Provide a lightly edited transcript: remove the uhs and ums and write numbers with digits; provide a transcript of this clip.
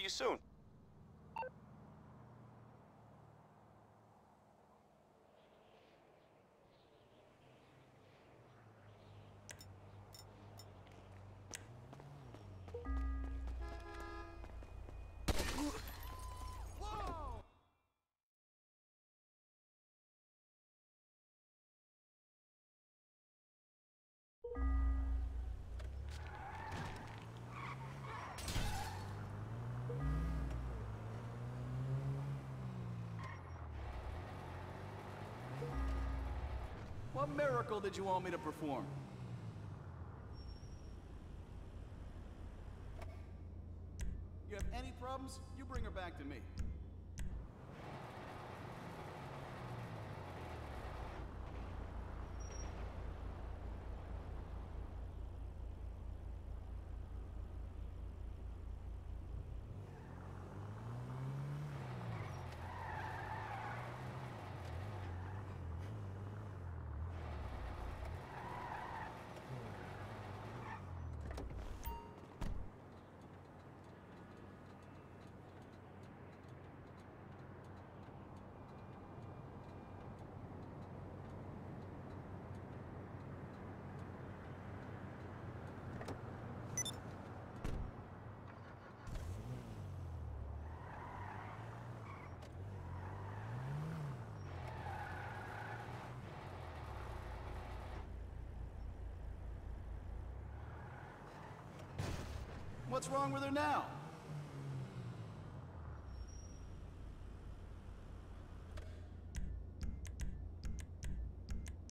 you soon. What miracle did you want me to perform? You have any problems? You bring her back to me. What's wrong with her now?